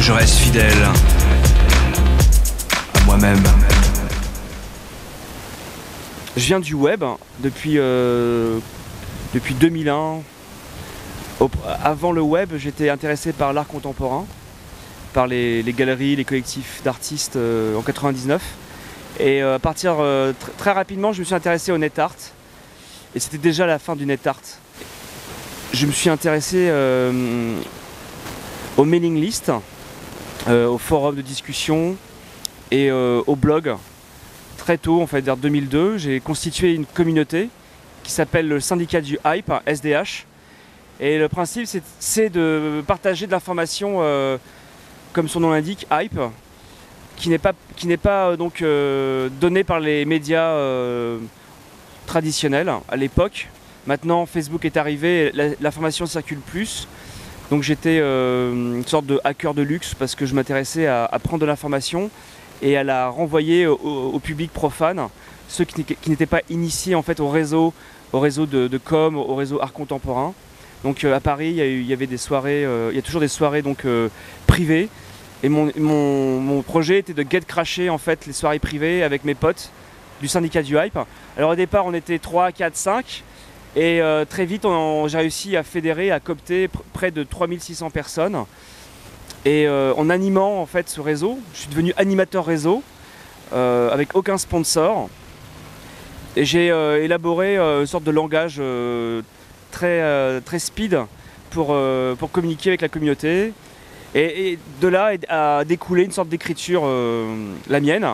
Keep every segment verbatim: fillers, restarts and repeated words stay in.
je reste fidèle à moi-même. Je viens du web depuis, euh, depuis deux mille un. Au, avant le web, j'étais intéressé par l'art contemporain, par les, les galeries, les collectifs d'artistes euh, en quatre-vingt-dix-neuf. Et euh, à partir euh, tr très rapidement, je me suis intéressé au net art. Et c'était déjà la fin du net art. Je me suis intéressé euh, aux mailing lists, euh, aux forums de discussion et euh, aux blogs. Très tôt, en fait, vers deux mille deux, j'ai constitué une communauté qui s'appelle le syndicat du hype, S D H. Et le principe, c'est de partager de l'information, euh, comme son nom l'indique, hype, qui n'est pas, qui n'est pas donc euh, donnée par les médias euh, traditionnels à l'époque. Maintenant, Facebook est arrivé, l'information circule plus. Donc j'étais euh, une sorte de hacker de luxe parce que je m'intéressais à, à prendre de l'information et à la renvoyer au, au public profane, ceux qui, qui n'étaient pas initiés en fait au réseau, au réseau de, de com, au réseau art contemporain. Donc euh, à Paris, il y, a eu, il y avait des soirées, euh, il y a toujours des soirées donc euh, privées. Et mon, mon, mon projet était de get crasher en fait les soirées privées avec mes potes du syndicat du hype. Alors au départ, on était trois, quatre, cinq. Et euh, très vite, j'ai réussi à fédérer, à coopter pr près de trois mille six cents personnes. Et euh, en animant en fait ce réseau, je suis devenu animateur réseau euh, avec aucun sponsor. Et j'ai euh, élaboré euh, une sorte de langage euh, très, euh, très speed pour, euh, pour communiquer avec la communauté. Et, et de là a découlé une sorte d'écriture, euh, la mienne.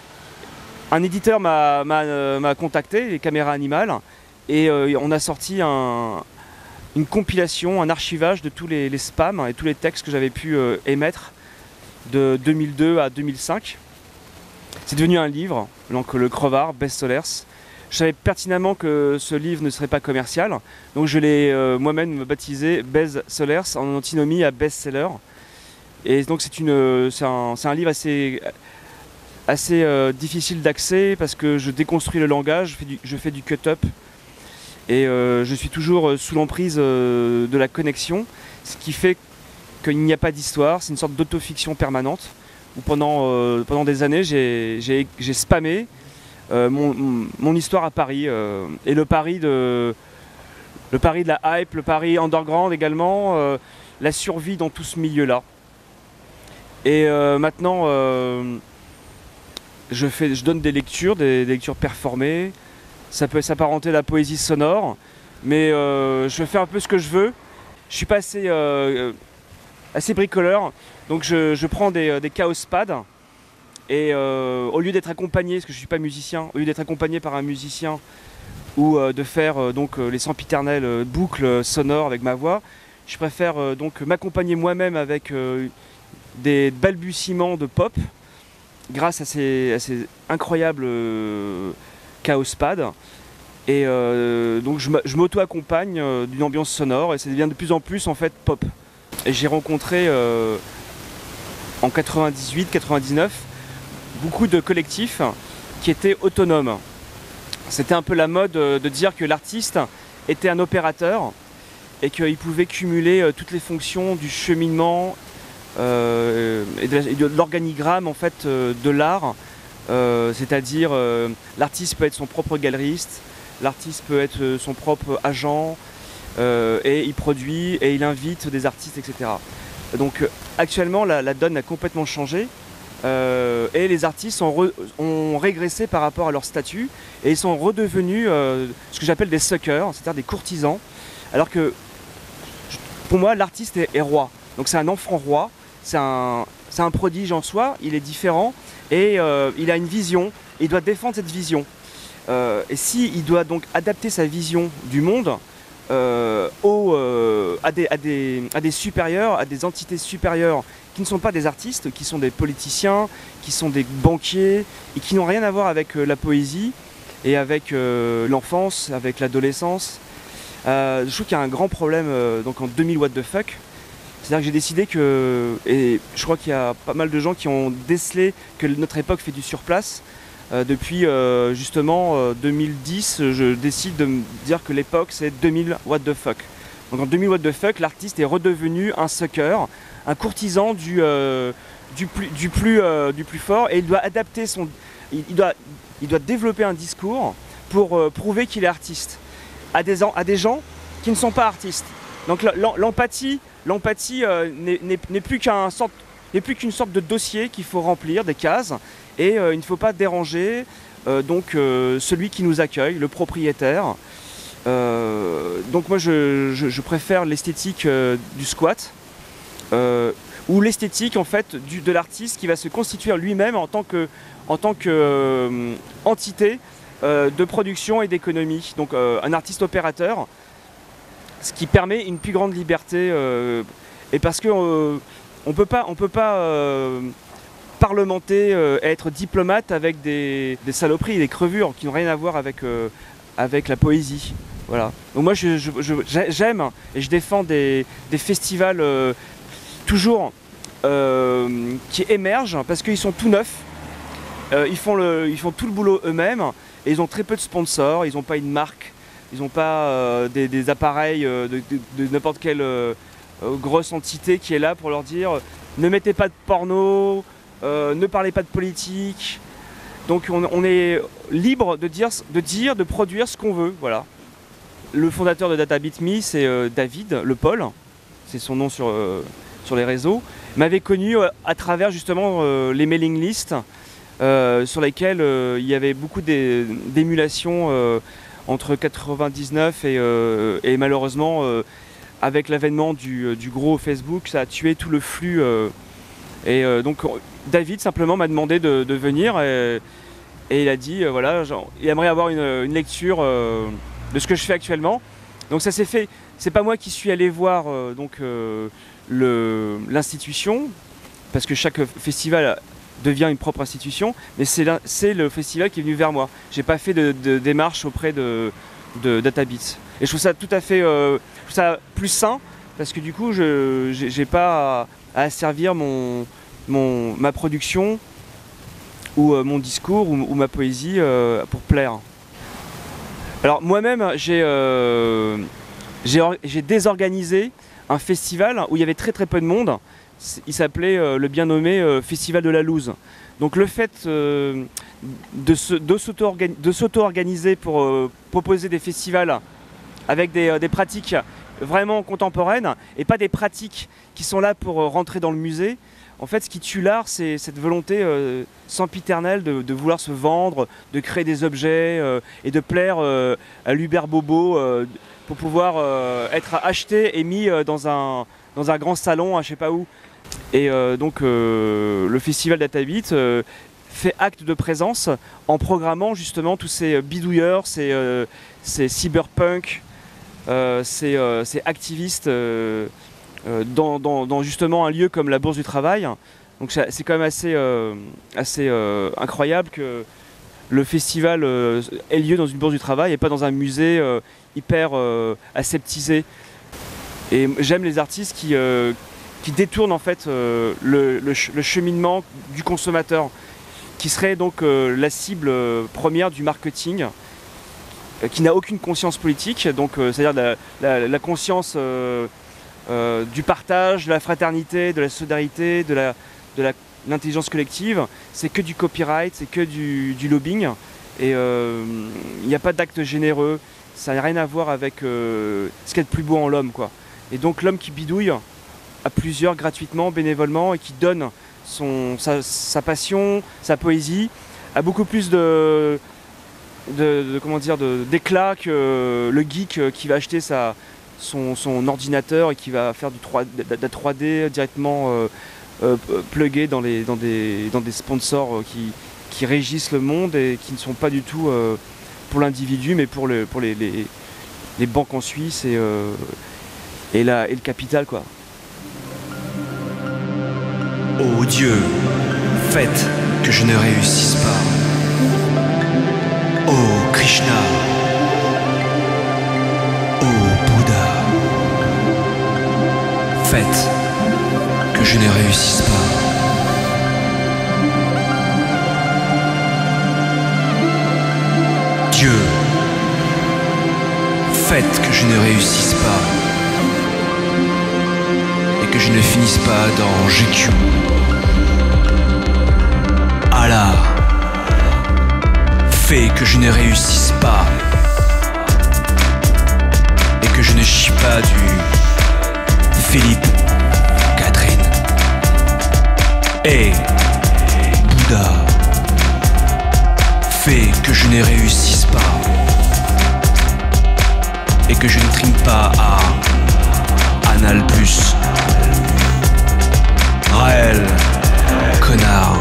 Un éditeur m'a euh, contacté, les caméras animales, et euh, on a sorti un, une compilation, un archivage de tous les, les spams et tous les textes que j'avais pu euh, émettre de deux mille deux à deux mille cinq. C'est devenu un livre, donc le Crevard, Best-Sellers. Je savais pertinemment que ce livre ne serait pas commercial, donc je l'ai euh, moi-même baptisé Best-Sellers en antinomie à best-seller. Et donc c'est un, un livre assez, assez euh, difficile d'accès parce que je déconstruis le langage, je fais du, je fais du cut-up. Et euh, je suis toujours sous l'emprise euh, de la connexion, ce qui fait qu'il n'y a pas d'histoire, c'est une sorte d'autofiction permanente, où pendant, euh, pendant des années j'ai spammé euh, mon, mon histoire à Paris, euh, et le Paris, de, le Paris de la hype, le Paris underground également, euh, la survie dans tout ce milieu-là. Et euh, maintenant, euh, je, fais, je donne des lectures, des, des lectures performées. Ça peut s'apparenter à la poésie sonore, mais euh, je fais un peu ce que je veux. Je suis pas assez, euh, assez bricoleur, donc je, je prends des, des chaos pads et euh, au lieu d'être accompagné, parce que je suis pas musicien, au lieu d'être accompagné par un musicien ou euh, de faire euh, donc les sempiternelles euh, boucles sonores avec ma voix, je préfère euh, donc m'accompagner moi-même avec euh, des balbutiements de pop grâce à ces, à ces incroyables euh, chaos pad. Et euh, donc je m'auto-accompagne euh, d'une ambiance sonore et ça devient de plus en plus en fait pop. Et j'ai rencontré euh, en quatre-vingt-dix-huit quatre-vingt-dix-neuf beaucoup de collectifs qui étaient autonomes. C'était un peu la mode euh, de dire que l'artiste était un opérateur et qu'il pouvait cumuler euh, toutes les fonctions du cheminement euh, et de l'organigramme en fait euh, de l'art. Euh, c'est-à-dire euh, l'artiste peut être son propre galeriste, l'artiste peut être euh, son propre agent, euh, et il produit et il invite des artistes, et cetera. Donc euh, actuellement la, la donne a complètement changé euh, et les artistes ont, re, ont régressé par rapport à leur statut et ils sont redevenus euh, ce que j'appelle des suckers, c'est-à-dire des courtisans, alors que pour moi l'artiste est, est roi, donc c'est un enfant roi, c'est un, c'est un prodige en soi, il est différent. Et euh, il a une vision, et il doit défendre cette vision. Euh, et s'il doit donc adapter sa vision du monde euh, au, euh, à, des, à, des, à des supérieurs, à des entités supérieures qui ne sont pas des artistes, qui sont des politiciens, qui sont des banquiers, et qui n'ont rien à voir avec euh, la poésie, et avec euh, l'enfance, avec l'adolescence, euh, je trouve qu'il y a un grand problème euh, donc en deux mille what the fuck. C'est-à-dire que j'ai décidé que, et je crois qu'il y a pas mal de gens qui ont décelé que notre époque fait du surplace. Euh, depuis euh, justement euh, deux mille dix, je décide de me dire que l'époque c'est deux mille what the fuck. Donc en deux mille what the fuck, l'artiste est redevenu un sucker, un courtisan du, euh, du, plus, du, plus, euh, du plus fort, et il doit adapter son... Il, il, doit, il doit développer un discours pour euh, prouver qu'il est artiste à des, à des gens qui ne sont pas artistes. Donc l'empathie, l'empathie euh, n'est plus qu'un sorte, n'est plus qu'une sorte de dossier qu'il faut remplir, des cases, et euh, il ne faut pas déranger euh, donc, euh, celui qui nous accueille, le propriétaire. Euh, donc moi je, je, je préfère l'esthétique euh, du squat, euh, ou l'esthétique en fait du, de l'artiste qui va se constituer lui-même en tant que, en tant que euh, entité euh, de production et d'économie. Donc euh, un artiste opérateur, ce qui permet une plus grande liberté, euh, et parce que euh, on peut pas, on peut pas euh, parlementer, euh, être diplomate avec des, des saloperies, des crevures qui n'ont rien à voir avec, euh, avec la poésie. Voilà. Donc moi je, je, je, j'aime et je défends des, des festivals euh, toujours euh, qui émergent parce qu'ils sont tout neufs, euh, ils, font le, ils font tout le boulot eux-mêmes et ils ont très peu de sponsors, ils n'ont pas une marque, ils n'ont pas euh, des, des appareils euh, de, de, de n'importe quelle euh, grosse entité qui est là pour leur dire euh, ne mettez pas de porno, euh, ne parlez pas de politique. Donc on, on est libre de dire, de dire, de produire ce qu'on veut, voilà. Le fondateur de DataBeatMe, c'est euh, David Le Paul, c'est son nom sur, euh, sur les réseaux, m'avait connu euh, à travers justement euh, les mailing lists euh, sur lesquels euh, il y avait beaucoup d'émulation euh, entre quatre-vingt-dix-neuf et, euh, et malheureusement euh, avec l'avènement du, du gros Facebook, ça a tué tout le flux. Euh, et euh, donc David simplement m'a demandé de, de venir et, et il a dit euh, voilà, genre, il aimerait avoir une, une lecture euh, de ce que je fais actuellement. Donc ça s'est fait, c'est pas moi qui suis allé voir euh, donc euh, l'institution, parce que chaque festival devient une propre institution, mais c'est le festival qui est venu vers moi. J'ai pas fait de, de démarche auprès de, de DataBeats. Et je trouve ça tout à fait euh, je trouve ça plus sain, parce que du coup je j'ai pas à, à asservir mon, mon, ma production ou euh, mon discours ou, ou ma poésie euh, pour plaire. Alors moi-même, j'ai euh, désorganisé un festival où il y avait très très peu de monde. Il s'appelait euh, le bien nommé euh, Festival de la Loose. Donc le fait euh, de s'auto-organiser pour euh, proposer des festivals avec des, euh, des pratiques vraiment contemporaines et pas des pratiques qui sont là pour euh, rentrer dans le musée. En fait, ce qui tue l'art, c'est cette volonté euh, sempiternelle de, de vouloir se vendre, de créer des objets euh, et de plaire euh, à l'Uber Bobo euh, pour pouvoir euh, être acheté et mis euh, dans, un, dans un grand salon, à je sais pas où. Et euh, donc, euh, le festival DataBeats euh, fait acte de présence en programmant justement tous ces bidouilleurs, ces, euh, ces cyberpunk, euh, ces, euh, ces activistes. Euh, Euh, dans, dans, dans justement un lieu comme la Bourse du Travail. Donc c'est quand même assez, euh, assez euh, incroyable que le festival euh, ait lieu dans une Bourse du Travail et pas dans un musée euh, hyper euh, aseptisé. Et j'aime les artistes qui, euh, qui détournent en fait euh, le, le, le cheminement du consommateur, qui serait donc euh, la cible première du marketing, euh, qui n'a aucune conscience politique, donc euh, c'est-à-dire la, la, la conscience euh, Euh, du partage, de la fraternité, de la solidarité, de la, de l'intelligence collective. C'est que du copyright, c'est que du, du lobbying. Et il euh, n'y a pas d'acte généreux. Ça n'a rien à voir avec euh, ce qu'il y a de plus beau en l'homme, quoi. Et donc l'homme qui bidouille à plusieurs gratuitement, bénévolement, et qui donne son, sa, sa passion, sa poésie, a beaucoup plus de, de, de comment dire, d'éclat que le geek qui va acheter sa Son, son ordinateur et qui va faire du trois, de, de la trois D directement euh, euh, plugué dans, les, dans, des, dans des sponsors euh, qui, qui régissent le monde et qui ne sont pas du tout euh, pour l'individu mais pour, le, pour les, les, les banques en Suisse et, euh, et, la, et le capital, quoi. Ô Dieu, faites que je ne réussisse pas. Ô Krishna, faites que je ne réussisse pas. Dieu, faites que je ne réussisse pas et que je ne finisse pas dans G Q. Allah, fais que je ne réussisse pas et que je ne chie pas du Philippe, Catherine et Bouddha. Fais que je ne réussisse pas et que je ne trime pas à Anal Plus. Raël, connard.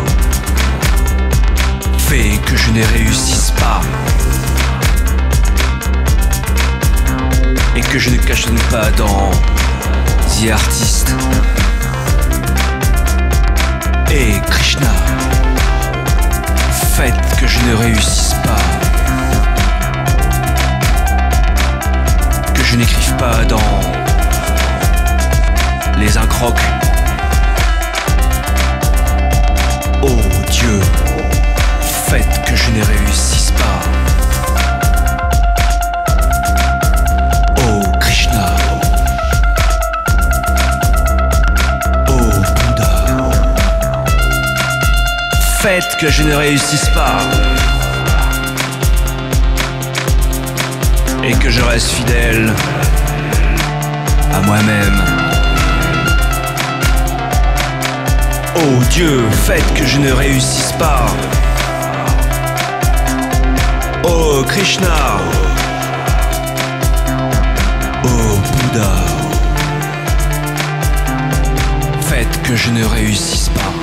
Fais que je ne réussisse pas et que je ne cachonne pas dans The Artist. Et Krishna, faites que je ne réussisse pas, que je n'écrive pas dans Les Incrocs. Oh Dieu, faites que je ne réussisse pas. Oh Krishna, oh Bouddha, faites que je ne réussisse pas et que je reste fidèle à moi-même. Oh Dieu, faites que je ne réussisse pas. Oh Krishna, oh Bouddha, faites que je ne réussisse pas.